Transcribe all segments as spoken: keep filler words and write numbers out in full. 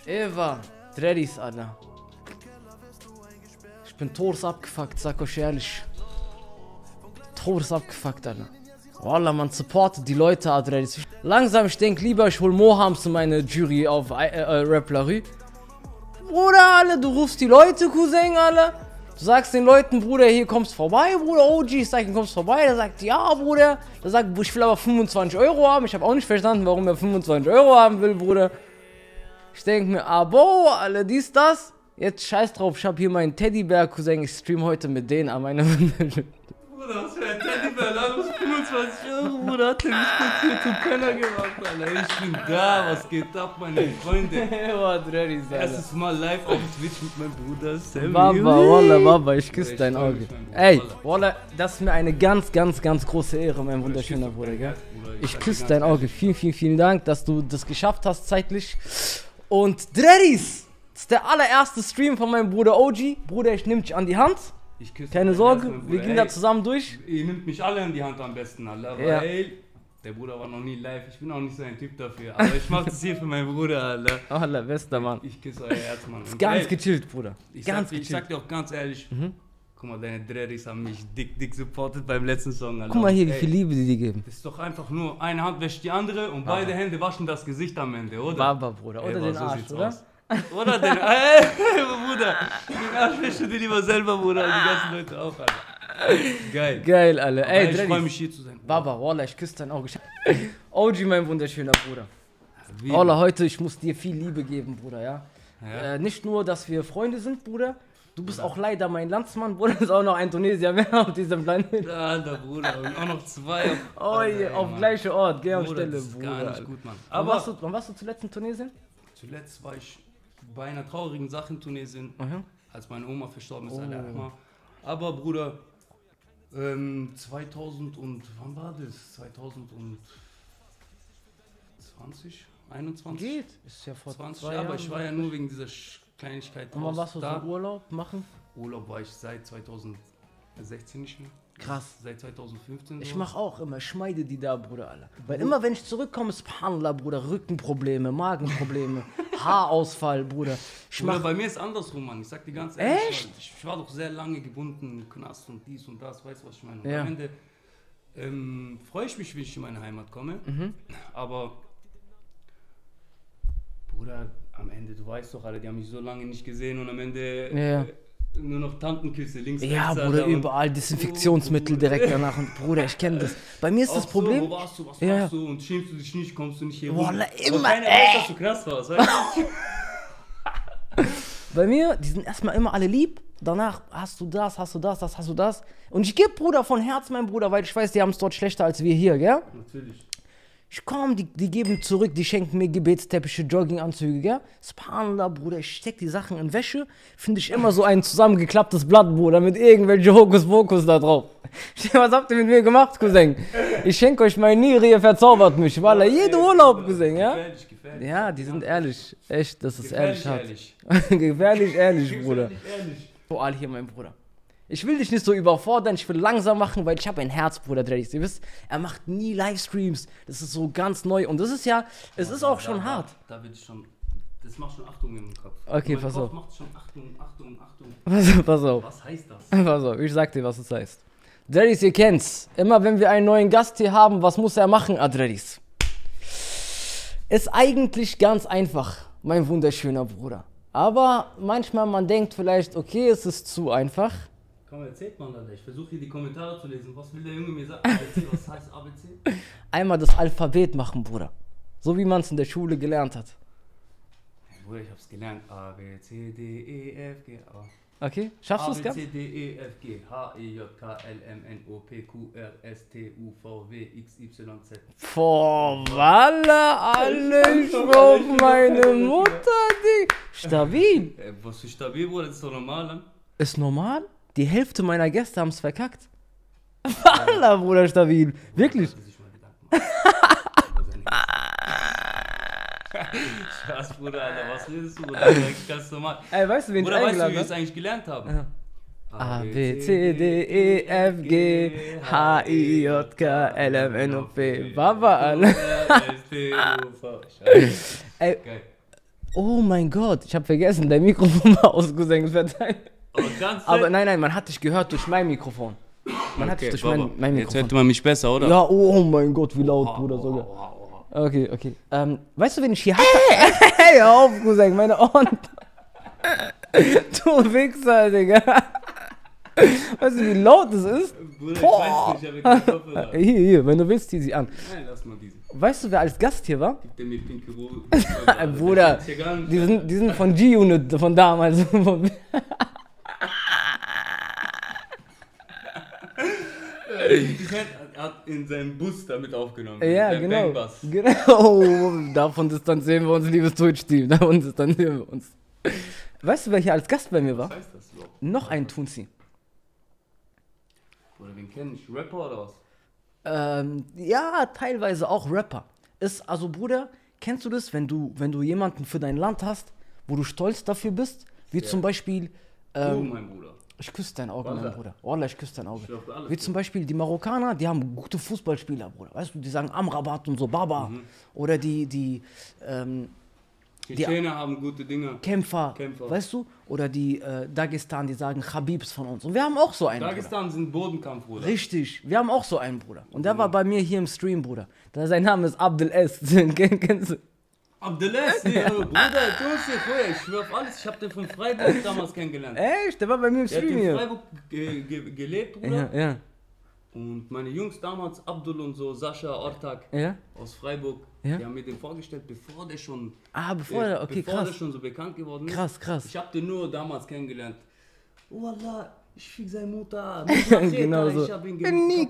Eva, Dreadis, Alter. Ich bin todes abgefuckt, sag euch ehrlich. Todes abgefuckt, Alter. Wallah, man supportet die Leute, Alter. Langsam, ich denk lieber, ich hol Mohams in meine Jury auf äh, äh, Rap Larue. Bruder, Alter, du rufst die Leute, Cousin, Alter. Du sagst den Leuten, Bruder, hier kommst vorbei, Bruder, O G, ich sag, du kommst vorbei. Der sagt, ja, Bruder. Der sagt, ich will aber fünfundzwanzig Euro haben. Ich habe auch nicht verstanden, warum er fünfundzwanzig Euro haben will, Bruder. Ich denke mir, abo, alle dies, das. Jetzt scheiß drauf, ich habe hier meinen Teddybär, Cousin. Ich stream heute mit denen an meine Bruder, was für ein Teddybär, da muss fünfundzwanzig Euro, Bruder, hat der mich kurz hier zum Penner gemacht, Alter. Ich bin da, was geht ab, meine Freunde? Erstes Mal live auf Twitch mit meinem Bruder Sammy. Baba, Wallah, Baba, ich küsse dein Auge. Ey, Wallah, das ist mir eine ganz, ganz, ganz große Ehre, mein wunderschöner Bruder, gell? Ich küsse dein Auge. Vielen, vielen, vielen Dank, dass du das geschafft hast zeitlich. Und Dreadis, das ist der allererste Stream von meinem Bruder O G. Bruder, ich nehm dich an die Hand. Ich küsse Keine Sorge, wir gehen da zusammen durch. Ihr nehmt mich alle in die Hand am besten, Alter, weil ja. Der Bruder war noch nie live, ich bin auch nicht so ein Typ dafür, aber ich mach das hier für meinen Bruder, Alter. Alter, bester Mann. Ich, ich küsse euer Herz, Mann. Ist ganz ey, gechillt, Bruder. Ich ganz sag, gechillt. Ich sag dir auch ganz ehrlich, mhm. Guck mal, deine Dreadis haben mich dick, dick supportet beim letzten Song, Alter. Guck mal hier, wie viel Liebe die dir geben. Das ist doch einfach nur, eine Hand wäscht die andere und Baba. Beide Hände waschen das Gesicht am Ende, oder? Baba, Bruder, oder ey, den so Arsch, oder? Aus. Oder den, ey, Bruder, den Arsch wäschst du dir lieber selber, Bruder, und die ganzen Leute auch, Alter. Geil. Geil, alle. Ey, ich freue mich hier zu sein. Baba, Wallah, ich küsse dein Auge. O G, mein wunderschöner Bruder. Wallah, heute, ich muss dir viel Liebe geben, Bruder, ja? Ja. Äh, nicht nur, dass wir Freunde sind, Bruder. Du bist Bruder. Auch leider mein Landsmann, Bruder. Ist auch noch ein Tunesier mehr auf diesem Planeten. Ja, der Bruder. Und auch noch zwei. Auf, oh, je, auf gleiche Ort, geh auf Bruder, Stelle, das ist Bruder. Gar nicht gut, Mann. Aber wann warst, du, wann warst du zuletzt in Tunesien? Zuletzt war ich bei einer traurigen Sache in Tunesien, mhm. als meine Oma verstorben ist. Oh. Aber Bruder, ähm, zweitausend und, wann war das? zweitausendzwanzig? einundzwanzig? Geht, ist ja vor zwanzig Jahren. Aber ich war ja nur wegen dieser Kleinigkeit draußen. Und wann warst du da. So Urlaub machen? Urlaub war ich seit zweitausendsechzehn nicht mehr. Krass. Seit zweitausendfünfzehn. Ich mach auch immer, ich schmeide die da, Bruder, Alter. Weil mhm. immer wenn ich zurückkomme, subhanallah, Bruder, Rückenprobleme, Magenprobleme, Haarausfall, Bruder. Ich Bruder, mach bei mir ist andersrum, Mann. Ich sag dir ganz ehrlich. Echt? Ich, ich war doch sehr lange gebunden im Knast und dies und das, weißt du, was ich meine? Und ja. Am Ende ähm, freue ich mich, wenn ich in meine Heimat komme. Mhm. Aber, Bruder, am Ende, du weißt doch alle, die haben mich so lange nicht gesehen und am Ende... Ja. Äh, nur noch Tantenküsse links, ja, rechts. Ja, Bruder, überall Desinfektionsmittel direkt danach. Und Bruder, ich kenne das. Bei mir ist auch das Problem... So, wo warst du, was ja. machst du? Und schämst du dich nicht, kommst du nicht hier Wallah, immer, aber keiner weiß, dass du krass warst, weißt du? Bei mir, die sind erstmal immer alle lieb. Danach hast du das, hast du das, das hast du das. Und ich gebe, Bruder, von Herz, mein Bruder, weil ich weiß, die haben es dort schlechter als wir hier, gell? Natürlich. Ich komm, die, die geben zurück, die schenken mir Gebetsteppiche, Jogginganzüge, gell? Subhanallah, Bruder, ich steck die Sachen in Wäsche, finde ich immer so ein zusammengeklapptes Blatt, Bruder, mit irgendwelchen Hokuspokus da drauf. Was habt ihr mit mir gemacht, Cousin? Ich schenke euch meine Niere, ihr verzaubert mich, Wallah, jede Urlaub, Cousin, ja? Gefährlich, gefährlich. Ja, die sind ehrlich, echt, das ist gefährlich ehrlich. Hart. Gefährlich ehrlich, Bruder. Gefährlich ehrlich. Boah, hier, mein Bruder. Ich will dich nicht so überfordern, ich will langsam machen, weil ich habe ein Herz, Bruder Dreadis. Ihr wisst, er macht nie Livestreams. Das ist so ganz neu und das ist ja, es ja, ist auch da, schon da, hart. Da, da wird schon, das macht schon Achtung im Kopf. Okay, pass auf. Macht schon Achtung, Achtung, Achtung. Pass, pass auf. Was heißt das? Pass auf, ich sag dir, was das heißt. Dreadis, ihr kennt's. Immer wenn wir einen neuen Gast hier haben, was muss er machen, Dreadis? Ist eigentlich ganz einfach, mein wunderschöner Bruder. Aber manchmal man denkt vielleicht, okay, es ist zu einfach. Komm, erzählt man das. Ich versuche hier die Kommentare zu lesen. Was will der Junge mir sagen? A B C, was heißt A B C? Einmal das Alphabet machen, Bruder. So wie man es in der Schule gelernt hat. Hey, Bruder, ich hab's gelernt. A, B, C, D, E, F, G, A. Okay, schaffst du es, gell? A, B, C, D, E, F, G, H, I, J, K, L, M, N, O, P, Q, R, S, T, U, V, W, X, Y, Z. Boah, Wallah, alle auf meine Mutter, Digga. Stabil. Ey, was für stabil, Bruder? Das ist doch normal, dann. Ist normal? Die Hälfte meiner Gäste haben es verkackt. Wallah, Bruder, stabil. Wirklich. Spaß, Bruder, Alter, was redest du, Bruder? Das ist ganz normal. Ey, weißt du, wen Bruder, ich weißt du, wie wir es eigentlich gelernt haben? Ja. A, B, C, D, E, F, G, H, I, J, K, L, M, N, O, P. Baba, Alter. Ey, Oh mein Gott, ich habe vergessen, dein Mikrofon war ausgesenkt. Aber, ganz Aber nein, nein, man hat dich gehört durch mein Mikrofon. Man hat okay, dich durch mein, mein Mikrofon. Jetzt hört man mich besser, oder? Ja, oh mein Gott, wie laut, Bruder, sogar. Okay, okay. Ähm, weißt du, wen ich hier hatte? Hey, hör auf, Cousin, meine Ohren. Du Wichser, Digga. Weißt du, wie laut es ist? Bruder, ich weiß nicht, ich habe keine Kopfhörer. Hier, hier, wenn du willst, zieh sie an. Nein, lass mal diesen. Weißt du, wer als Gast hier war? Gib dir mir pinke Ruhe. Bruder, die sind, die sind von G-Unit, von damals. Er hat in seinem Bus damit aufgenommen. Ja, genau. Genau. Davon distanzieren wir uns, liebes Twitch-Team. Davon distanzieren wir uns. Weißt du, wer hier als Gast bei mir war? Was heißt das überhaupt? Noch ein Tunzi. Oder wen kenn ich? Rapper oder was? Ähm, ja, teilweise auch Rapper. Ist, also Bruder, kennst du das, wenn du, wenn du jemanden für dein Land hast, wo du stolz dafür bist? Wie ja. zum Beispiel... Ähm, oh, mein Bruder. Ich küsse dein Auge, mein Bruder. Wallah, ich küsse dein Auge. Alles, Wie zum Beispiel die Marokkaner, die haben gute Fußballspieler, Bruder. Weißt du, die sagen Amrabat und so, Baba. Mhm. Oder die, die, ähm, die Tschetschener haben gute Dinge. Kämpfer, Kämpfer, weißt du? Oder die äh, Dagestan, die sagen Habibs von uns. Und wir haben auch so einen, Dagestan Bruder. sind Bodenkampf, Bruder. Richtig, wir haben auch so einen, Bruder. Und der mhm. war bei mir hier im Stream, Bruder. Da, sein Name ist Abdel S. Kennst du? Abdel S, nee, Bruder, du hast dir vorher, ich schwör auf alles, ich hab den von Freiburg damals kennengelernt. Echt? Der war bei mir im Stream hier. Der hat in Freiburg ge ge gelebt, Bruder. Ja, ja. Und meine Jungs damals, Abdul und so, Sascha, Ortak, ja? aus Freiburg, ja? Die haben mir den vorgestellt, bevor der schon, ah, bevor, der, okay, bevor krass. der schon so bekannt geworden ist. Krass, krass. Ich hab den nur damals kennengelernt. Oh Allah, ich fick seine Mutter. Genau so. Ich hab ihn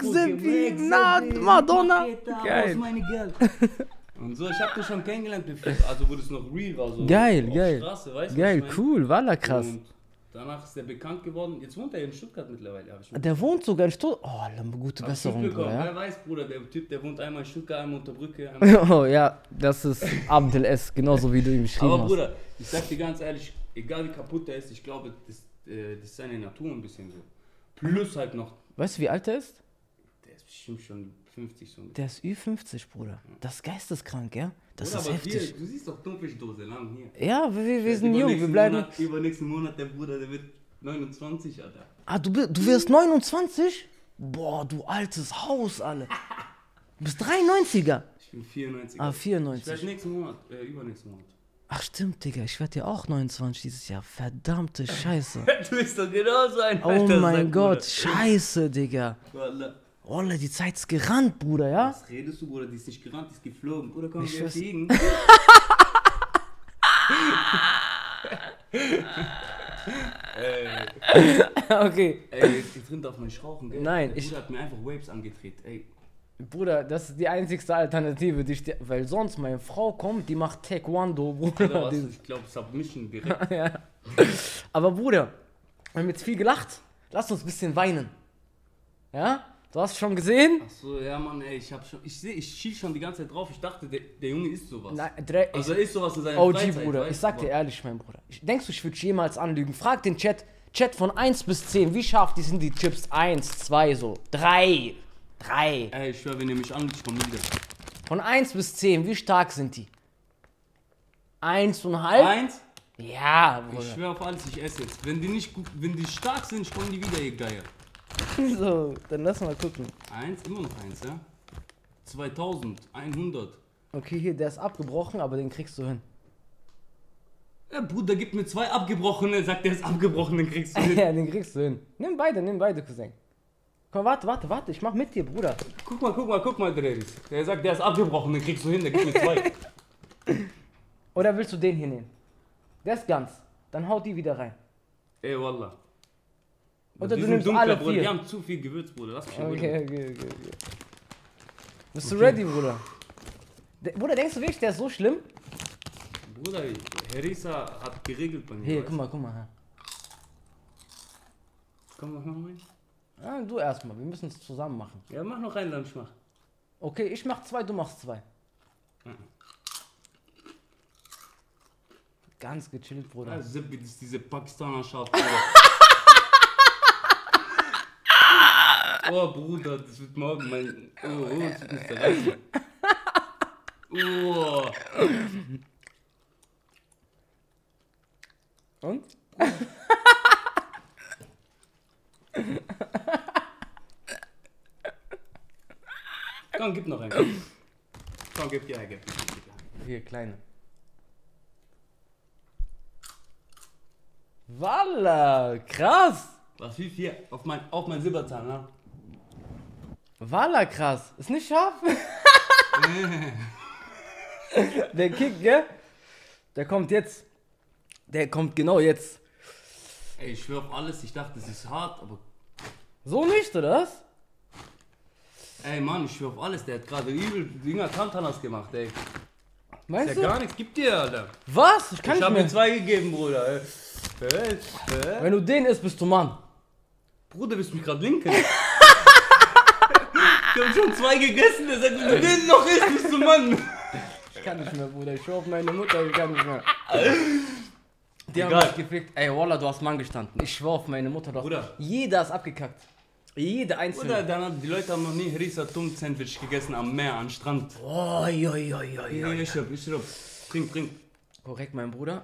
ge Madonna. Geil. Meine Geld. Und so, ich hab den schon kennengelernt, also wo das noch real war. So geil, auf geil. Straße, weißt geil, ich mein? Cool, Wallah, krass. Und danach ist der bekannt geworden. Jetzt wohnt er in Stuttgart mittlerweile. Hab ich der wohnt sogar in Stuttgart. Oh, gute Besserung, Bruder. Ja? Wer weiß, Bruder, der Typ, der wohnt einmal in Stuttgart, einmal unter Brücke. Einmal oh ja, das ist Abdel S, genauso wie du ihm geschrieben hast. Aber Bruder, ich sag dir ganz ehrlich, egal wie kaputt der ist, ich glaube, das, äh, das ist seine Natur ein bisschen so. Plus halt noch. Weißt du, wie alt er ist? Der ist bestimmt schon fünfzig so. Der ist Ü fünfzig, Bruder. Das ist geisteskrank, ja? Das Bruder, ist aber heftig. Hier, du siehst doch Thunfischdose lang hier. Ja, wir, wir sind jung, wir bleiben... Monat, übernächsten Monat, der Bruder, der wird neunundzwanzig, Alter. Ah, du, du wirst neunundzwanzig? Boah, du altes Haus, alle. Du bist dreiundneunziger. Ich bin vierundneunziger. Ah, vierundneunzig. Ich werde nächsten Monat, äh, übernächsten Monat. Ach stimmt, Digga, ich werde ja auch neunundzwanzig dieses Jahr. Verdammte Scheiße. Du bist doch genauso ein Oh Alter, mein Gott, Bruder. Scheiße, Digga. Wallah. Wallah, die Zeit ist gerannt, Bruder, ja? Was redest du, Bruder? Die ist nicht gerannt, die ist geflogen. Bruder, komm, wir fliegen. Okay. Ey, hier drin darf man nicht rauchen, gell? Nein, Der ich... Bruder hat mir einfach Waves angedreht, ey. Bruder, das ist die einzigste Alternative, die ich dir... Weil sonst meine Frau kommt, die macht Taekwondo, Bruder. Was, ich glaube, Submission direkt. Ja. Aber Bruder, wir haben jetzt viel gelacht. Lass uns ein bisschen weinen. Ja? Du hast schon gesehen? Ach so, ja Mann, ey, ich hab schon... Ich sehe, ich schiel schon die ganze Zeit drauf. Ich dachte, der, der Junge ist sowas. Nein, Dre also er ist sowas in seiner O G, Freizeit, Bruder, ich sag dir ehrlich, mein Bruder. Ich, denkst du, ich würde jemals anlügen? Frag den Chat. Chat von eins bis zehn. Wie scharf die sind die Chips? eins, zwei, so. drei. drei. Ey, ich schwör, wenn ihr mich anlügt, ich komm nie wieder. Von eins bis zehn, wie stark sind die? eins Komma fünf? eins? Ja, Bruder. Ich schwör auf alles, ich esse jetzt. Wenn die nicht gut, wenn die stark sind, ich komm nie wieder, ihr Geier. So, dann lass mal gucken. eins, immer noch eins, ja? zweitausendeinhundert. Okay, hier, der ist abgebrochen, aber den kriegst du hin. Ja, Bruder, gib mir zwei abgebrochene, sagt der ist abgebrochen, den kriegst du hin. Ja, den kriegst du hin. Nimm beide, nimm beide, Cousin. Komm, warte, warte, warte, ich mach mit dir, Bruder. Guck mal, guck mal, guck mal, Dreris. Der sagt, der ist abgebrochen, den kriegst du hin, der gibt mir zwei. Oder willst du den hier nehmen? Der ist ganz. Dann haut die wieder rein. Ey, Wallah. Oder die du sind nimmst dunkler, alle Bruder. vier. Die haben zu viel Gewürz, Bruder. Lass mich in Ruhe. Okay, okay, okay, okay. Bist du Okay. ready, Bruder? De Bruder, denkst du wirklich, der ist so schlimm? Bruder, Herisa hat geregelt bei mir. Hier, weißt guck mal, guck mal. Komm, mach noch rein. Ah, du erstmal, wir müssen es zusammen machen. Ja, mach noch rein, dann ich mach. Okay, ich mach zwei, du machst zwei. Mhm. Ganz gechillt, Bruder. Ja, Seppi, das ist diese Pakistaner Schaf. Oh, Bruder, das wird morgen mein... Oh, oh, das wird mich zerreißen. Oh. Komm, gib noch einen. Komm, gib, ja, gib. Hier, kleine. Walla, krass. Was, wie viel? Auf mein, auf mein Silberzahn, ne? Walla, krass. Ist nicht scharf? Der Kick, gell? Der kommt jetzt. Der kommt genau jetzt. Ey, ich schwör auf alles, ich dachte, das ist hart, aber... So nicht, oder was? Ey, Mann, ich schwör auf alles, der hat gerade übel Dinger Tantanas gemacht, ey. Meinst Ist du? ja gar nichts, gib dir, Alter. Was? Ich kann Ich nicht hab mehr. mir zwei gegeben, Bruder, ey. Hä? Hä? Wenn du den isst, bist du Mann. Bruder, willst du mich gerade linken? Ich hab schon zwei gegessen, der sagt, wenn du den noch isst, bist du Mann. Ich kann nicht mehr, Bruder. Ich schwör auf meine Mutter, ich kann nicht mehr. Die haben Egal. mich gefickt. Ey, Wallah, du hast Mann gestanden. Ich schwör auf meine Mutter doch. Bruder. Jeder ist abgekackt. Jede einzelne. Bruder, dann hat, die Leute haben noch nie Harissa Tum Sandwich gegessen am Meer, am Strand. Oi, oi, oi, oi, Ja, oi. ich hab, ich hab. Trink, trink. Korrekt, mein Bruder.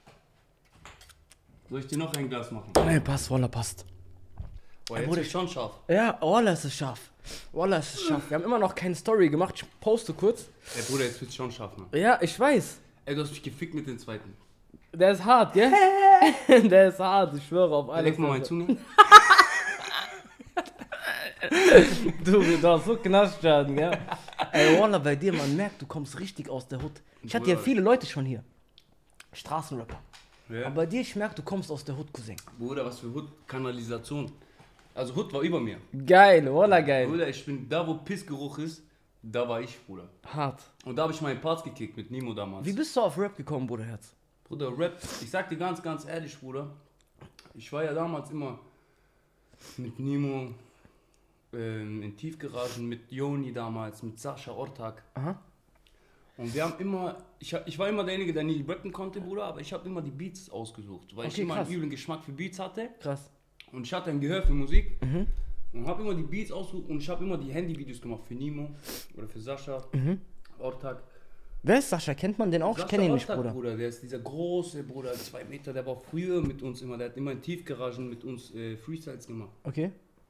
Soll ich dir noch ein Glas machen? Nee, passt, Wallah, passt. Boah, jetzt Bruder, ist schon scharf. Ja, Wallah, es ist scharf. Wallah, es ist scharf. Wir haben immer noch keine Story gemacht. Ich poste kurz. Ey, Bruder, jetzt wird's schon scharf, Mann. Ja, ich weiß. Ey, du hast mich gefickt mit dem zweiten. Der ist hart, gell? Der ist hart, ich schwöre auf alles. Leg mal meine Zunge. Du, du hast so Knastschaden, gell? Ey, Wallah, bei dir, man merkt, du kommst richtig aus der Hood. Ich hatte ja Bruder. viele Leute schon hier. Straßenrapper. Ja. Aber bei dir, ich merke, du kommst aus der Hood, Cousin. Bruder, was für Hut-Kanalisation. Also Hut war über mir. Geil, Wallah, geil. Bruder, ich bin da, wo Pissgeruch ist, da war ich, Bruder. Hart. Und da habe ich meinen Parts gekickt mit Nimo damals. Wie bist du auf Rap gekommen, Bruder Herz? Bruder, Rap, ich sag dir ganz, ganz ehrlich, Bruder. Ich war ja damals immer mit Nimo ähm, in Tiefgaragen, mit Joni damals, mit Sascha Ortak. Aha. Und wir haben immer, ich, hab- ich war immer derjenige, der nie rappen konnte, Bruder, aber ich habe immer die Beats ausgesucht, weil ich Okay, immer krass. einen üblen Geschmack für Beats hatte. Krass. Und ich hatte ein Gehör für Musik Mhm. und habe immer die Beats ausgesucht und ich habe immer die Handyvideos gemacht für Nimo oder für Sascha, Mhm. Ortak. Wer ist Sascha? Kennt man den auch? Ich Sascha kenne ihn nicht, Ortak, Bruder. Der ist dieser große Bruder, zwei Meter, der war früher mit uns immer, der hat immer in Tiefgaragen mit uns äh, Freestyles gemacht. Okay.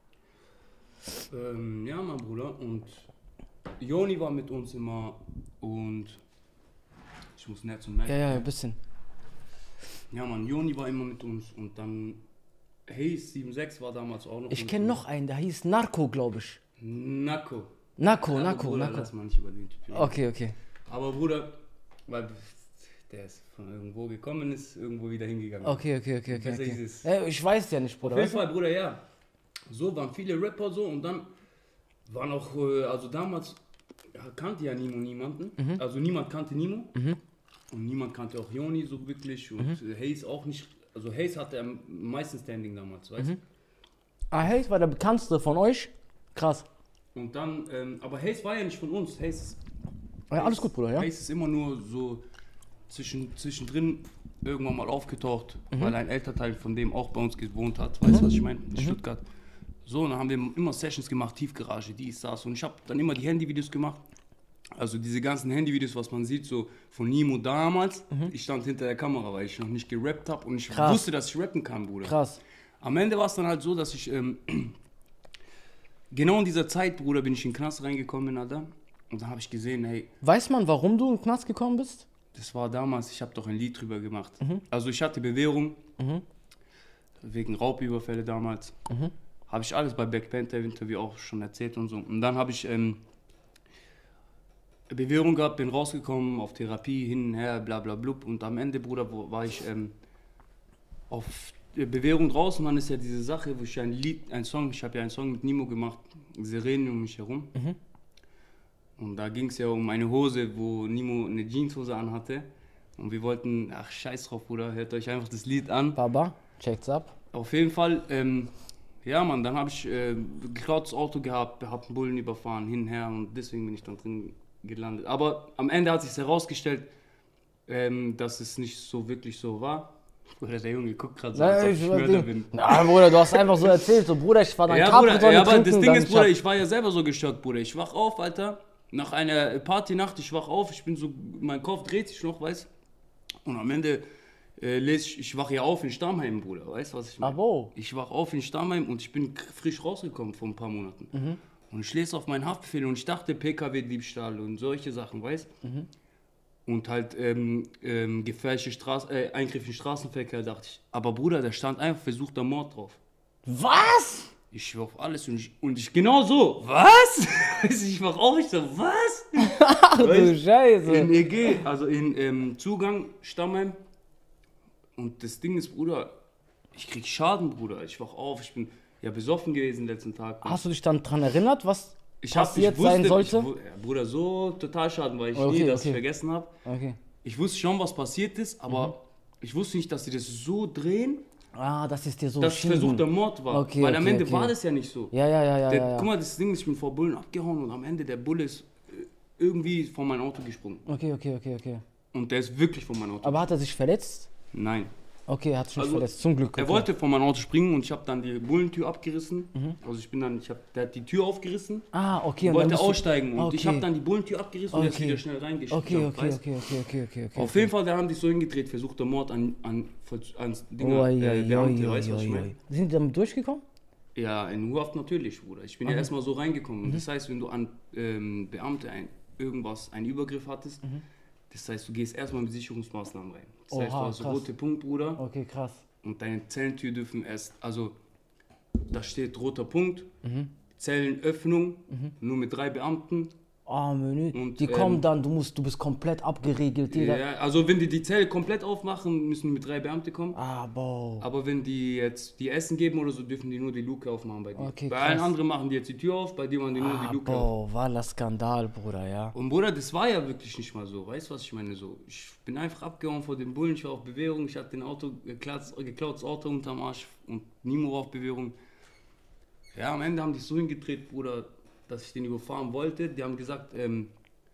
Ähm, ja, mein Bruder, und Joni war mit uns immer und ich muss näher zum Merken. Ja, ja, ein bisschen. Ja, Mann, Joni war immer mit uns und dann Hayes sieben sechs war damals auch noch. Ich mit kenne uns. noch einen, der hieß Narco, glaube ich. Nako. Narco, Aber Narco, Bruder, Narco. lass mal nicht über den Typ reden. Okay, okay. Aber Bruder, weil der ist von irgendwo gekommen, ist irgendwo wieder hingegangen. Okay, okay, okay, okay. Besser okay. ist es. Ja, ich weiß ja nicht, Bruder. Auf jeden weißt du? Fall, Bruder, ja. So waren viele Rapper so und dann waren auch, äh, also damals ja, kannte ja Nimo niemanden. Mhm. Also niemand kannte Nimo. Und niemand kannte auch Joni so wirklich und Mhm. äh, Hayes auch nicht. Also Hayes hatte am meisten Standing damals, weißt du? Mhm. Ah, Hayes war der bekannteste von euch? Krass. Und dann, ähm, aber Hayes war ja nicht von uns. Hayes ist, Ja, alles gut, Bruder, ja? Hayes ist immer nur so zwischen, zwischendrin irgendwann mal aufgetaucht, Mhm. weil ein Elternteil von dem auch bei uns gewohnt hat. Weißt du, was ich meine? In Stuttgart. So, und dann haben wir immer Sessions gemacht, Tiefgarage, dies, das. Und ich habe dann immer die Handyvideos gemacht. Also diese ganzen Handyvideos, was man sieht, so von Nimo damals. Ich stand hinter der Kamera, weil ich noch nicht gerappt habe und ich Krass. wusste, dass ich rappen kann, Bruder. Krass. Am Ende war es dann halt so, dass ich ähm, genau in dieser Zeit, Bruder, bin ich in den Knast reingekommen, Alter. Und dann habe ich gesehen, hey, Weiß man, warum du in den Knast gekommen bist? das war damals, ich habe doch ein Lied drüber gemacht. Also ich hatte Bewährung, Mhm. wegen Raubüberfälle damals. Mhm. Habe ich alles bei Black Panther Interview auch schon erzählt und so. Und dann habe ich ähm, Bewährung gehabt, bin rausgekommen, auf Therapie, hin und her, bla bla blub. Und am Ende, Bruder, wo, war ich ähm, auf Bewährung draußen. Und dann ist ja diese Sache, wo ich ein Lied, ein Song, ich habe ja einen Song mit Nimo gemacht, Sirenen um mich herum. Mhm. Und da ging es ja um eine Hose, wo Nimo eine Jeanshose anhatte. Und wir wollten, ach scheiß drauf, Bruder, hört euch einfach das Lied an. Baba, checkt's ab. Auf jeden Fall, ähm, ja Mann, dann habe ich äh, geklautes Auto gehabt, habe einen Bullen überfahren, hin und her und deswegen bin ich dann drin gelandet. Aber am Ende hat sich herausgestellt, ähm, dass es nicht so wirklich so war. Bruder, der Junge guckt gerade so, als ob ich Mörder bin. Na, Bruder, du hast einfach so erzählt, so Bruder, ich war dann Ja, Capri Bruder, Sonne ja, aber trinken, das Ding dann ist, ich Bruder, hab- ich war ja selber so gestört, Bruder. Ich wach auf, Alter, nach einer Partynacht, ich wach auf, ich bin so, mein Kopf dreht sich noch, weißt. Und am Ende äh, lese ich, ich wach ja auf in Stammheim, Bruder, weißt du, was ich meine? Abo. Ich wach auf in Stammheim und ich bin k- frisch rausgekommen vor ein paar Monaten. Mhm. Und ich lese auf meinen Haftbefehl und ich dachte P K W-Diebstahl und solche Sachen, weißt du? Mhm. Und halt ähm, ähm, gefährliche Straßen, äh, Eingriff in den Straßenverkehr, dachte ich. Aber Bruder, da stand einfach versuchter Mord drauf. Was? Ich schwör auf alles und ich, und ich genau so, was? Ich mach auch, ich so, was? Ach du Scheiße. In E G, also in ähm, Zugang, Stammheim. Und das Ding ist, Bruder, ich krieg Schaden, Bruder. Ich wach auf, ich bin ja besoffen gewesen letzten Tag. Hast du dich dann dran erinnert, was ich passiert hab, ich wusste, sein sollte? Ich, ja, Bruder, so total Schaden, weil ich okay, nie das okay. vergessen habe. Okay. Ich wusste schon, was passiert ist, aber mhm. ich wusste nicht, dass sie das so drehen. Ah, das ist dir so dass versuchter Mord war. Okay, weil okay, am Ende okay. war das ja nicht so. Ja, ja, ja, ja, der, ja, ja. Guck mal, das Ding ist, ich bin vor Bullen abgehauen und am Ende der Bulle ist irgendwie von meinem Auto gesprungen. Okay, okay, okay, okay. Und der ist wirklich von meinem Auto. Aber hat er sich verletzt? Nein. Okay, er hat sich nicht Also, verletzt, zum Glück. Okay. Er wollte von meinem Auto springen und ich habe dann die Bullentür abgerissen. Mhm. Also ich bin dann, ich hab, der hat die Tür aufgerissen. Ah, okay. Und wollte aussteigen und okay. ich habe dann die Bullentür abgerissen okay. und er ist wieder schnell reingeschickt. Okay, okay, okay, okay, okay, okay, okay. Auf okay. jeden Fall, da haben die so hingedreht, versuchter Mord an, an, an Dinger, oh, äh, ja, Beamte, ja, weißt du, ja, was ich ja, meine? ja. Sind die damit durchgekommen? Ja, in U-Haft natürlich, Bruder. Ich bin okay. ja erstmal so reingekommen. Mhm. Das heißt, wenn du an ähm, Beamte ein, irgendwas, einen Übergriff hattest, mhm. das heißt, du gehst erstmal mit Sicherungsmaßnahmen rein. Das Oha, heißt, du hast krass. rote Punkt, Bruder. Okay, krass. Und deine Zellentür dürfen erst, also da steht roter Punkt, mhm. Zellenöffnung, mhm. nur mit drei Beamten. Ah, Menü. Und, die kommen ähm, dann, du musst, du bist komplett abgeriegelt. Jeder. Ja, also wenn die die Zelle komplett aufmachen, müssen die mit drei Beamte kommen. Ah, boah. Aber wenn die jetzt die Essen geben oder so, dürfen die nur die Luke aufmachen bei dir. Okay, bei krass. allen anderen machen die jetzt die Tür auf, bei dir machen die nur ah, die Luke boah, auf. war das Skandal, Bruder, ja. Und Bruder, das war ja wirklich nicht mal so. Weißt du, was ich meine? So, ich bin einfach abgehauen vor den Bullen, ich war auf Bewährung, ich hatte den Auto, geklautes, geklautes Auto unterm Arsch und Nimo war auf Bewährung. Ja, am Ende haben die so hingedreht, Bruder, dass ich den überfahren wollte. Die haben gesagt, ähm,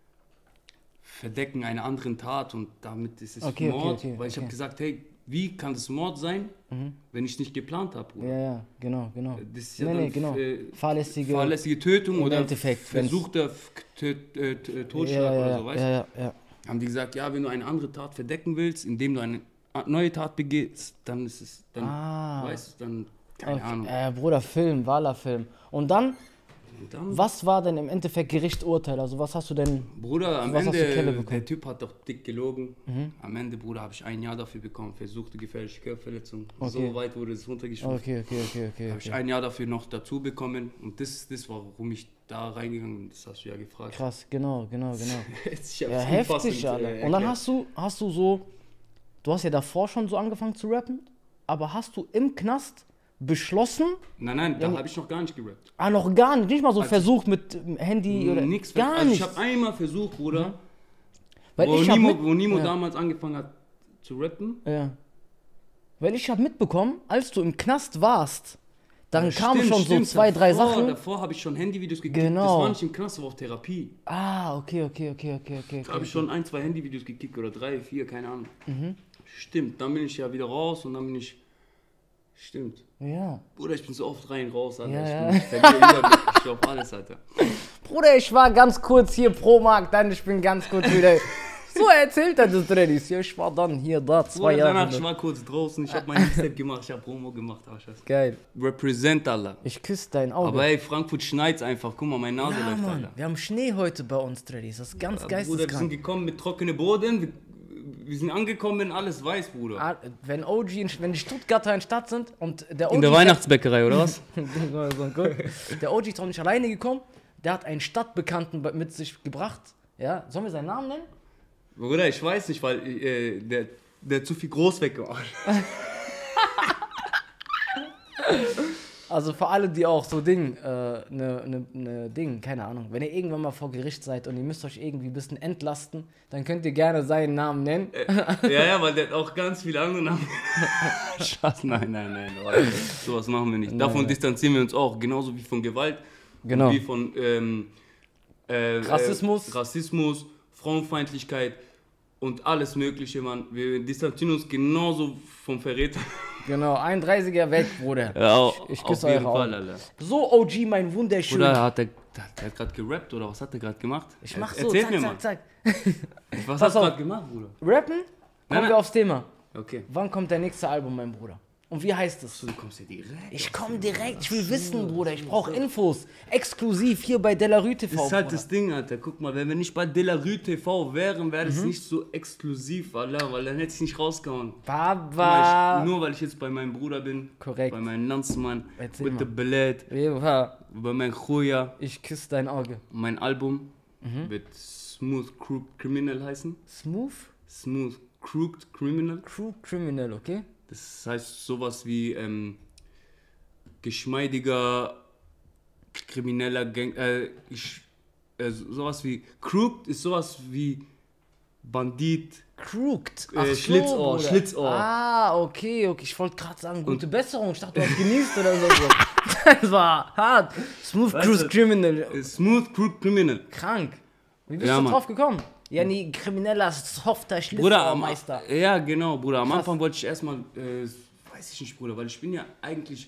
verdecken eine andere Tat und damit ist es okay, Mord. Okay, okay, weil ich okay. habe gesagt, hey, wie kann das Mord sein, mhm. wenn ich nicht geplant habe, Bruder? Ja, ja, genau, genau. Das ist ja nee, dann nee, genau. Äh, fahrlässige, fahrlässige Tötung oder Endeffekt, versuchter Totschlag ja, ja, oder so, weißt du? Ja, ja, ja. Haben die gesagt, ja, wenn du eine andere Tat verdecken willst, indem du eine neue Tat begehst, dann ist es, dann, ah. weißt du, dann, keine okay. Ahnung. Äh, Bruder, Film, Wala-Film. Und dann, Und dann, was war denn im Endeffekt Gerichtsurteil? Also was hast du denn, Bruder, am was hast du Kelle Ende, bekommen? der Typ hat doch dick gelogen. Mhm. Am Ende, Bruder, habe ich ein Jahr dafür bekommen, versuchte gefährliche Körperverletzung. Okay. So weit wurde es runtergestuft. Okay, okay, okay, okay. Habe ich okay. ein Jahr dafür noch dazu bekommen und das ist das, warum ich da reingegangen bin, das hast du ja gefragt. Krass, genau, genau, genau. Ich Ja, hab's heftig, umfassend, Alter. äh, Und dann erklärt. hast du, hast du so, du hast ja davor schon so angefangen zu rappen, aber hast du im Knast beschlossen, Nein, nein, da Wenn- habe ich noch gar nicht gerappt. ah, noch gar nicht, nicht mal so Also- versucht mit ähm, Handy oder Nix, gar also nicht. ich habe einmal versucht, Bruder, Weil wo, ich hab Nimo, mit- wo Nimo ja. damals angefangen hat zu rappen. Ja. Weil ich habe mitbekommen, als du im Knast warst, dann Ja, kamen stimmt, schon stimmt, so zwei, drei davor, Sachen. Davor habe ich schon Handyvideos gekickt, Genau. das war nicht im Knast, das war auf Therapie. Ah, okay, okay, okay, okay, okay. Da habe okay. ich schon ein, zwei Handyvideos gekickt oder drei, vier, keine Ahnung. Mhm. Stimmt, dann bin ich ja wieder raus und dann bin ich... Stimmt. Ja. Bruder, ich bin so oft rein, raus, Alter. Ja, ich, ja. bin, ich verliere Überblick, ich glaub alles, Alter. Bruder, ich war ganz kurz hier pro Markt, dann ich bin ganz kurz wieder. So erzählt er das Redis. Ja, ich war dann hier, da, zwei Bruder, danach, Jahre. ich war kurz draußen, ich habe mein Mixtape gemacht, ich habe Promo gemacht, aber scheiße. Geil. Represent, Alter. Ich küsse dein Auge. Aber ey, Frankfurt schneit's einfach, guck mal, meine Nase ja, läuft, Mann, Alter. wir haben Schnee heute bei uns, Redis. Das ist ganz Ja, Bruder, wir sind geisteskrank. gekommen mit trockenem Boden, wir, wir sind angekommen, alles weiß, Bruder. Ah, Wenn O G, in, wenn die Stuttgarter in Stadt sind und der O G... In der Weihnachtsbäckerei, oder was? Der O G ist auch nicht alleine gekommen. Der hat einen Stadtbekannten bei- mit sich gebracht. Ja, sollen wir seinen Namen nennen? Bruder, ich weiß nicht, weil äh, der, der hat zu viel groß weggemacht. Also für alle, die auch so Ding, äh, ne, ne, ne Ding, keine Ahnung, wenn ihr irgendwann mal vor Gericht seid und ihr müsst euch irgendwie ein bisschen entlasten, dann könnt ihr gerne seinen Namen nennen. Ja, ja, weil der hat auch ganz viele andere Namen. Schatz, nein, nein, nein, Leute, sowas machen wir nicht. Davon nein. distanzieren wir uns auch, genauso wie von Gewalt, Genau. wie von ähm, äh, Rassismus. Äh, Rassismus, Frauenfeindlichkeit und alles Mögliche, Mann. Wir distanzieren uns genauso vom Verräter. Genau, einunddreißiger weg, Bruder. Ja, ich ich auf küsse jeden eure Fall, Augen. Alter. So, O G, mein wunderschön. Oder hat der, der, der hat gerade gerappt oder was hat der gerade gemacht? Ich mach so, Erzähl zack, mir zack, mal. zack. Was Pass hast du auf. gerade gemacht, Bruder? Rappen? Kommen nein. wir aufs Thema. Okay. Wann kommt der nächste Album, mein Bruder? Und wie heißt es? So, du kommst ja direkt. Ich komme direkt, ich will wissen, Bruder. Ich brauche Infos. Exklusiv hier bei Delarue T V. Das ist halt Bruder. das Ding, Alter. Guck mal, wenn wir nicht bei Delarue T V wären, wäre das mhm. nicht so exklusiv, Alter, weil dann hätte ich nicht rausgehauen. Baba. Ich, nur weil ich jetzt bei meinem Bruder bin. Korrekt. Bei meinem Landsmann. Erzähl mit der Bellet. Ja. Bei meinem Khoya. Ich küsse dein Auge. Mein Album mhm. wird Smooth Crooked Criminal heißen. Smooth? Smooth Crooked Criminal. Crooked Criminal, okay. Das heißt sowas wie ähm, geschmeidiger, krimineller Gang, äh, ich, äh, sowas wie, Crooked ist sowas wie Bandit. Crooked? Ach äh, Schlitzohr, so, Schlitzohr. Ah, okay, okay, ich wollte gerade sagen, gute Und Besserung, ich dachte, du hast genießt oder so. Das war hart. Smooth Crooked Criminal. Smooth Crooked Criminal. Krank. Wie bist ja, du Mann. drauf gekommen? Ja, nie krimineller, softer Schlitzohrmeister. Ja, genau, Bruder. Am Krass. Anfang wollte ich erstmal, äh, weiß ich nicht, Bruder, weil ich bin ja eigentlich,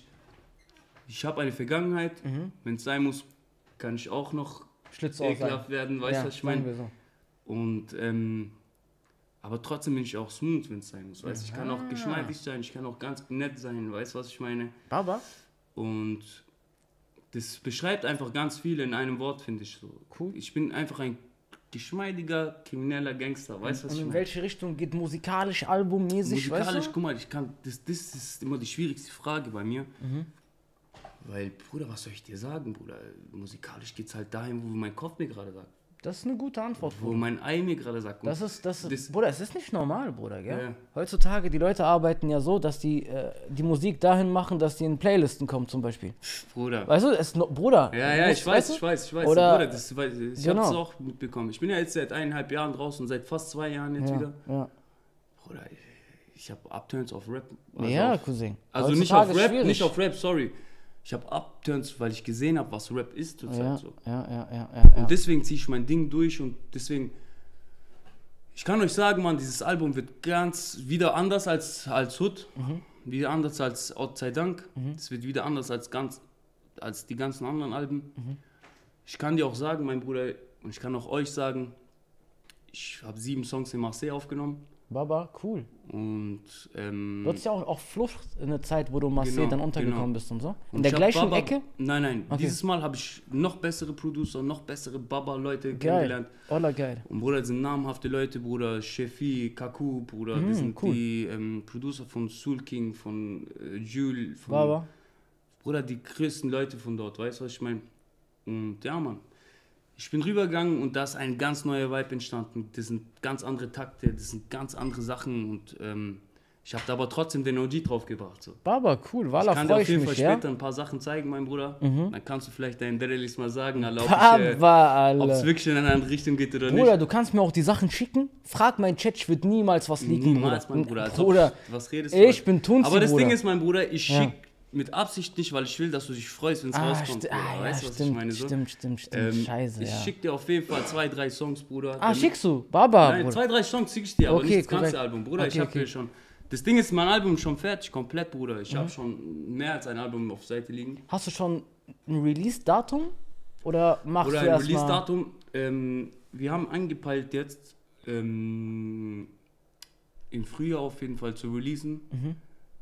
ich habe eine Vergangenheit. Mhm. Wenn es sein muss, kann ich auch noch Schlitzohr ekelhaft werden, weißt du, ja, was ich meine? So. Und, ähm, aber trotzdem bin ich auch smooth, wenn es sein muss, weißt du? Ich kann auch geschmeidig sein, ich kann auch ganz nett sein, weißt du, was ich meine? Baba. Und das beschreibt einfach ganz viel in einem Wort, finde ich so. Cool. Ich bin einfach ein geschmeidiger, krimineller Gangster, weißt du, was Und ich in meine? welche Richtung geht musikalisch, albummäßig, Musikalisch, weißt du? guck mal, ich kann, das, das ist immer die schwierigste Frage bei mir. Mhm. Weil, Bruder, was soll ich dir sagen, Bruder? Musikalisch geht's halt dahin, wo mein Kopf mir gerade sagt. Das ist eine gute Antwort, Bruder. Wo mein Ei mir gerade sagt. Das ist, das, das Bruder, es ist nicht normal, Bruder, gell? Ja. Heutzutage, die Leute arbeiten ja so, dass die äh, die Musik dahin machen, dass die in Playlisten kommt, zum Beispiel. Bruder. Weißt du, es no, Bruder. Ja, ja, musst, ich weiß, ich weiß, ich weiß. Oder, Bruder, das, ich genau. hab's auch mitbekommen. Ich bin ja jetzt seit eineinhalb Jahren draußen, seit fast zwei Jahren jetzt ja, wieder. Ja. Bruder, ich, ich habe Upturns auf Rap. Also ja, auf, Cousin. Also nicht auf Rap, schwierig. nicht auf Rap, sorry. Ich habe Upturns, weil ich gesehen habe, was Rap ist zurzeit ja, so. Ja, ja, ja, ja. Und deswegen ziehe ich mein Ding durch und deswegen, ich kann euch sagen, Mann, dieses Album wird ganz wieder anders als, als Hood, mhm. wieder anders als Gott sei Dank. Mhm. Es wird wieder anders als, ganz, als die ganzen anderen Alben. Mhm. Ich kann dir auch sagen, mein Bruder, und ich kann auch euch sagen, ich habe sieben Songs in Marseille aufgenommen. Baba, cool. Und, ähm, du hattest ja auch, auch Flucht in der Zeit, wo du Marseille genau, dann untergekommen genau. bist und so. In und der gleichen Baba, Ecke? Nein, nein. Okay. Dieses Mal habe ich noch bessere Producer, noch bessere Baba-Leute geil. kennengelernt. Ola, geil. Und Bruder, das sind namhafte Leute, Bruder. Shefi, Kaku, Bruder. Mm, das sind cool. die ähm, Producer von Soul King, von äh, Jules. Von, Baba. Bruder, die größten Leute von dort. Weißt du, was ich meine? Und ja, Mann. Ich bin rübergegangen und da ist ein ganz neuer Vibe entstanden. Das sind ganz andere Takte, das sind ganz andere Sachen und ähm, ich habe da aber trotzdem den O G draufgebracht. So. Baba, cool, Walla, ich kann dir auf jeden Fall mich, ja? später ein paar Sachen zeigen, mein Bruder. Mhm. Dann kannst du vielleicht deinen Derelis mal sagen, Baba, ob es wirklich in eine andere Richtung geht oder Bruder, nicht. Bruder, du kannst mir auch die Sachen schicken. Frag meinen Chat, ich würde niemals was leaken, niemals, Bruder. mein Bruder. Also, Bruder, was redest du? Ich bin Tunzi, Aber das Bruder. Ding ist, mein Bruder, ich ja. schicke mit Absicht nicht, weil ich will, dass du dich freust, wenn es ah, rauskommt. Ah, weißt du, ja, was ich meine? So? Stimmt, stimmt, stimmt. Ähm, Scheiße, ich ja. schicke dir auf jeden Fall zwei, drei Songs, Bruder. Ah, schickst du? Baba, Nein, Bruder. zwei, drei Songs schicke ich dir, aber okay, nicht das ganze korrekt. Album. Bruder, okay, ich habe okay. hier schon... Das Ding ist, mein Album ist schon fertig, komplett, Bruder. Ich mhm. habe schon mehr als ein Album auf Seite liegen. Hast du schon ein Release-Datum? Oder machst Oder du erst ein Release-Datum? Ähm, wir haben angepeilt jetzt, ähm, im Frühjahr auf jeden Fall zu releasen. Mhm.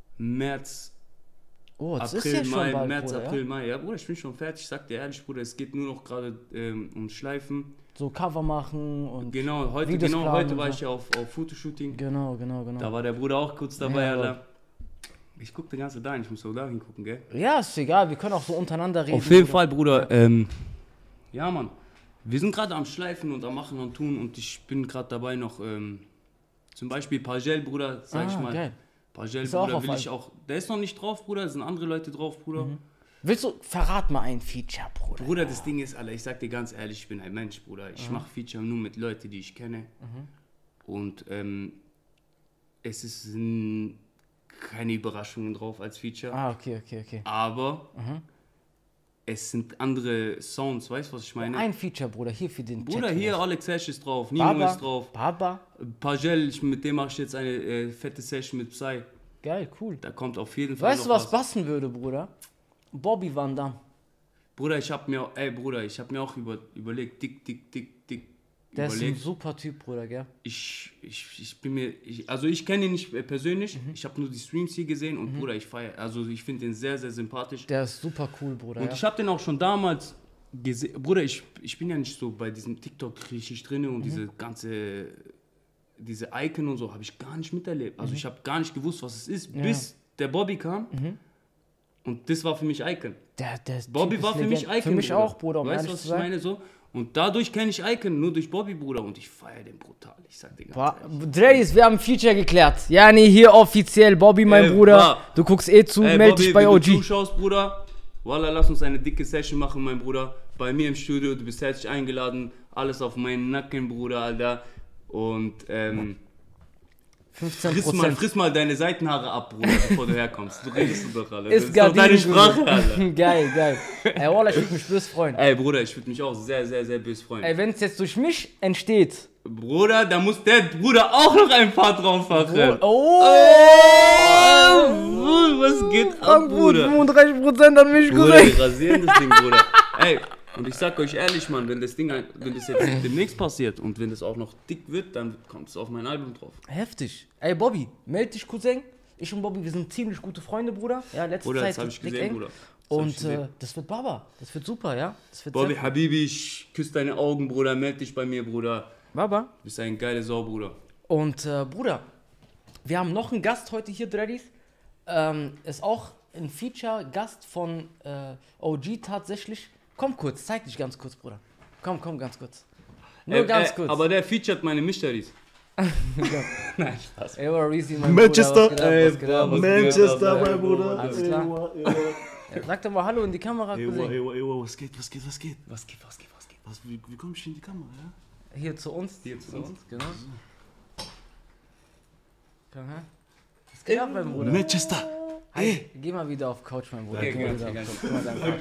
März, oh, das April, ist ja schon Mai, bald, März, Bruder, April, ja? Mai. Ja, Bruder, ich bin schon fertig. Ich sag dir ehrlich, Bruder, es geht nur noch gerade ähm, ums Schleifen. So Cover machen und genau, heute, Videos genau, heute war so. ich ja auf, auf Fotoshooting. Genau, genau, genau. Da war der Bruder auch kurz dabei, ja, Alter. Ich guck den ganzen da, ich muss auch da hingucken, gell? Ja, ist egal, wir können auch so untereinander reden. Auf jeden Bruder. Fall, Bruder. Ja, ähm, ja Mann. Wir sind gerade am Schleifen und am Machen und Tun und ich bin gerade dabei noch, ähm, zum Beispiel Pagel, Bruder, sag ah, ich mal. Geil. Pagel, Bruder, will ich auch. Der ist noch nicht drauf, Bruder, da sind andere Leute drauf, Bruder. Mhm. Willst du, verrat mal ein Feature, Bruder. Bruder, das Ding ist, Alter, ich sag dir ganz ehrlich, ich bin ein Mensch, Bruder. Ich mhm. mache Feature nur mit Leuten, die ich kenne. Mhm. Und ähm, es ist ein, keine Überraschungen drauf als Feature. Ah, okay, okay, okay. Aber mhm. es sind andere Sounds, weißt du, was ich meine? Ein Feature, Bruder, hier für den Bruder, Chat hier vielleicht. Alex Hesch ist drauf, Nino Baba, ist drauf. Baba. Pagel, ich, mit dem mache ich jetzt eine äh, fette Session mit Psy. Geil, cool. Da kommt auf jeden Fall Weißt du, was passen würde, Bruder? Bobby Van Damme. Bruder, ich hab mir, ey Bruder, ich hab mir auch über, überlegt, dick, dick, dick, dick, Der überlegt, ist ein super Typ, Bruder, gell? Ich, ich, ich bin mir, ich, also ich kenne ihn nicht persönlich, mhm. ich habe nur die Streams hier gesehen und mhm. Bruder, ich feiere, also ich finde ihn sehr, sehr sympathisch. Der ist super cool, Bruder. Und ja. ich habe den auch schon damals gesehen, Bruder, ich, ich bin ja nicht so bei diesem TikTok richtig drin und mhm. diese ganze, diese Icon und so habe ich gar nicht miterlebt. Also mhm. ich habe gar nicht gewusst, was es ist, ja. bis der Bobby kam. Mhm. Und das war für mich Icon. Der, der Bobby war für mich Icon. Für mich Bruder. auch, Bruder. Um weißt du, was ich meine? So? Und dadurch kenne ich Icon, nur durch Bobby, Bruder. Und ich feiere den brutal. Ich sag dir ganz ehrlich. Dreys, wir haben ein Feature geklärt. Ja, nee, hier offiziell. Bobby, mein Ey, Bruder. War. Du guckst eh zu, Ey, meld Bobby, dich bei O G. Wenn du zuschaust, Bruder, Wallah, lass uns eine dicke Session machen, mein Bruder. Bei mir im Studio, du bist herzlich eingeladen. Alles auf meinen Nacken, Bruder, Alter. Und, ähm... fünfzehn Prozent. Friss mal, friss mal deine Seitenhaare ab, Bruder, bevor du herkommst. Du redest du doch, Alter. Das ist doch deine Sprache, Alter. Geil, geil. Ey, Wallah, ich würde mich böse freuen. Ey, Bruder, ich würde mich auch sehr, sehr, sehr böse freuen. Ey, wenn es jetzt durch mich entsteht... Bruder, da muss der Bruder auch noch ein paar drauf machen. Oh! oh was geht ab, Bruder? fünfunddreißig Prozent an mich Bruder, wir rasieren das Ding, Bruder. Ey, und ich sag euch ehrlich, Mann, wenn das Ding, wenn das jetzt demnächst passiert und wenn das auch noch dick wird, dann kommt es auf mein Album drauf. Heftig. Ey, Bobby, meld dich, Cousin. Ich und Bobby, wir sind ziemlich gute Freunde, Bruder. Ja, letzte Bruder, Zeit. Das hab ich gesehen, eng. Bruder. Und äh, das wird Baba. Das wird super, ja? Das wird Bobby, Habibi, ich küsse deine Augen, Bruder. Meld dich bei mir, Bruder. Baba. Du bist ein geiler Sau, Bruder. Und äh, Bruder, wir haben noch einen Gast heute hier, Dreadies. Ähm, ist auch ein Feature-Gast von äh, O G tatsächlich. Komm kurz, zeig dich ganz kurz, Bruder. Komm, komm, ganz kurz. Nur äh, ganz äh, kurz. Aber der featuret meine Mysteries. Nein, Spaß. Ey, Reezy, mein Manchester, Bruder, was geht ab, was geht ab, Manchester, mein Bruder. Alles klar. Ja, sag doch mal Hallo in die Kamera, Ey, Cousin. ey, ey, was geht, was geht, was geht? Was geht, was geht, was geht? Was, wie, wie komm ich in die Kamera, ja? Hier zu uns. Hier zu uns. Genau. Komm her. Was geht ab, mein Bruder? Manchester. Hey, geh mal wieder auf Couch, mein Bruder. Ja, Geh mal geh wieder ganz, auf Couch.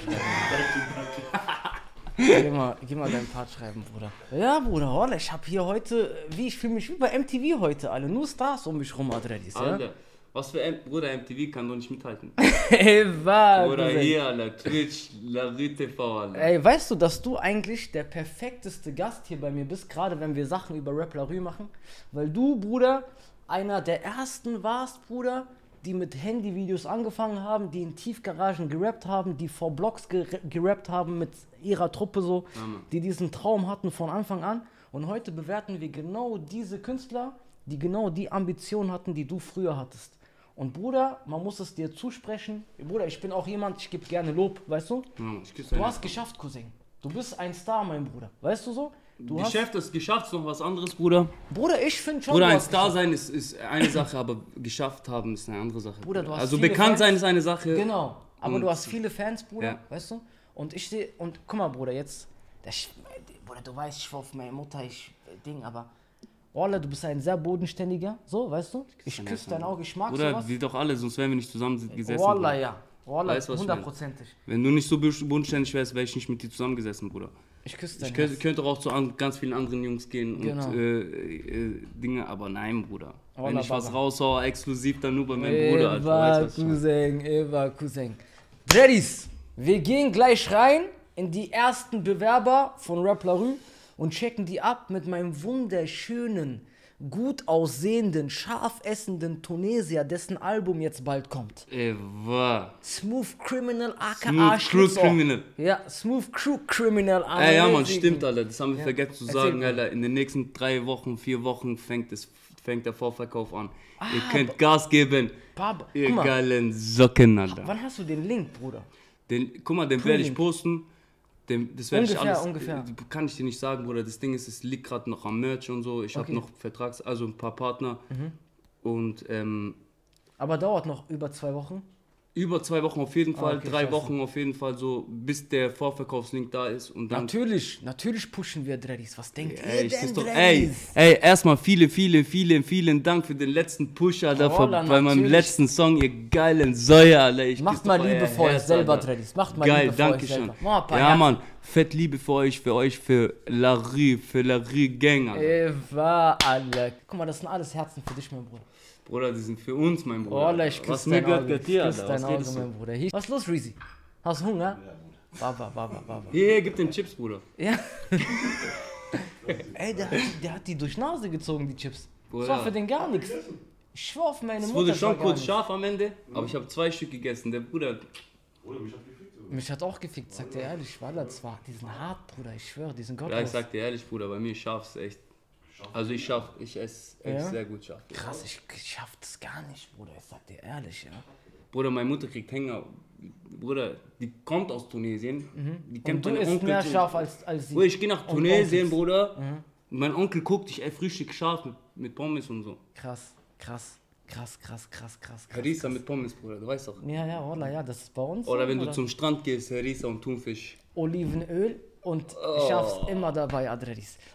Geh mal, geh mal deinen Part schreiben, Bruder. Ja, Bruder, Holla, ich hab hier heute, wie ich fühle mich wie bei M T V heute, alle. Nur Stars um mich rum, Adredis, ja? Alter, was für M Bruder, M T V kann doch nicht mithalten. Ey, was? Oder hier, Alter, Twitch, Larry T V, Alter. Ey, weißt du, dass du eigentlich der perfekteste Gast hier bei mir bist, gerade wenn wir Sachen über Rap Larue machen? Weil du, Bruder, einer der ersten warst, Bruder, die mit Handyvideos angefangen haben, die in Tiefgaragen gerappt haben, die vor Blogs ger gerappt haben mit ihrer Truppe so, ja, die diesen Traum hatten von Anfang an. Und heute bewerten wir genau diese Künstler, die genau die Ambitionen hatten, die du früher hattest. Und Bruder, man muss es dir zusprechen. Bruder, ich bin auch jemand, ich gebe gerne Lob, weißt du? Ja, ich du hast geschafft, Cousin. Du bist ein Star, mein Bruder. Weißt du so? Du Geschäft ist geschafft, ist noch was anderes, Bruder. Bruder, ich finde schon. Bruder, ein Star sein ist, ist eine Sache, aber geschafft haben ist eine andere Sache. Bruder, du hast also viele bekannt Fans. sein ist eine Sache. Genau, aber du hast viele Fans, Bruder, ja. weißt du? Und ich sehe, und guck mal, Bruder, jetzt, das, Bruder, du weißt, ich war auf meine Mutter, ich, Ding, aber, Wallah, du bist ein sehr bodenständiger, so, weißt du? Ich küsse dein Auge, ich mag Bruder, sowas. wir doch alle, sonst wären wir nicht zusammen gesessen. Wallah, Bruder. ja. Wallah, hundertprozentig. Wenn du nicht so bodenständig wärst, wäre ich nicht mit dir zusammengesessen, Bruder. Ich küsse dein Ich könnte, könnte auch zu an, ganz vielen anderen Jungs gehen genau. und äh, äh, Dinge, aber nein, Bruder. Wallah, wenn ich Baba. was raushaue, exklusiv dann nur bei meinem Eva, Bruder. Alter, weißt, Cousin, Eva, Cousin. Dreadies, wir gehen gleich rein in die ersten Bewerber von Rap Larue und checken die ab mit meinem wunderschönen, gut aussehenden, scharf essenden Tunesier, dessen Album jetzt bald kommt. Eva. Smooth Criminal, aka Smooth Crew Criminal. Ja, Smooth Crew Criminal. Ey, ja, man, stimmt, Alter. Das haben wir ja. vergessen zu Erzähl sagen, mir. Alter. In den nächsten drei Wochen, vier Wochen fängt, es, fängt der Vorverkauf an. Ah, Ihr könnt Gas geben. Papa, Ihr geilen Socken, Alter. Wann hast du den Link, Bruder? Den, guck mal, den werde ich posten. Den, das werde ich Ungefähr, alles, ungefähr. Kann ich dir nicht sagen, Bruder. Das Ding ist, es liegt gerade noch am Merch und so. Ich Okay. habe noch Vertrags-, also ein paar Partner. Mhm. Und ähm, Aber dauert noch über zwei Wochen? über zwei Wochen auf jeden Fall, okay, drei scheiße. Wochen auf jeden Fall so, bis der Vorverkaufslink da ist. Und dann Natürlich, natürlich pushen wir Dreadies. Was denkt Ey, ihr ich denn, das doch, ey, Dreadies? ey, erstmal viele, viele, viele, vielen Dank für den letzten Push, Alter, Roller, bei meinem natürlich. letzten Song, ihr geilen Säuer, Alter. Ich Macht küsse mal doch euer Liebe für euch Herz, selber, Alter. Dreadies. Macht mal Geil, Liebe für danke euch schön. selber. Mach ein paar Ja, Herzen. Mann, fett Liebe für euch, für euch, für Larry, für Larry Gang, Alter. Eva, alle. Guck mal, das sind alles Herzen für dich, mein Bruder. Bruder, die sind für uns, mein Bruder. Wallah, ich Was küsse mir dein gehört, Auge. gehört Ich dir, küsse Alter. dein Was Auge, redest du? mein Bruder. Hier. Was ist los, Reezy? Hast du Hunger? Baba, Baba, Baba. Hier, gib den Chips, Bruder. Ja. Ey, der, hat- der hat die durch Nase gezogen, die Chips. Das Bruder. war für den gar nichts. Ich schwör auf meine Es Mutter. wurde das war schon gar kurz nichts. scharf am Ende, aber ich habe zwei Stück gegessen. Der Bruder, Oder mich hat gefickt. oder? Mich hat auch gefickt, sagt er ehrlich. Wallah, das war, die sind hart, Bruder, ich schwöre, die sind ja, ich gottlos. sag dir ehrlich, Bruder, bei mir scharf ist echt. Also ich schaff, ich esse echt Ja? sehr gut scharf. Krass, ich, ich schaff das gar nicht, Bruder, ich sag dir ehrlich, ja. Bruder, meine Mutter kriegt Hänger. Bruder, die kommt aus Tunesien. Die kennt Und du meinen isst Onkel. mehr so- scharf als, als sie. Bruder, ich gehe nach Und Tunesien, Onkels. Bruder. Mein Onkel guckt, ich esse Frühstück scharf mit, mit Pommes und so. Krass, krass, krass, krass, krass, krass. krass Harissa krass. mit Pommes, Bruder, du weißt doch. Ja, ja, Wallah, ja, das ist bei uns. Oder so, wenn du zum Strand gehst, Harissa und Thunfisch. Olivenöl und Oh. ich schaff's immer dabei, Adreris.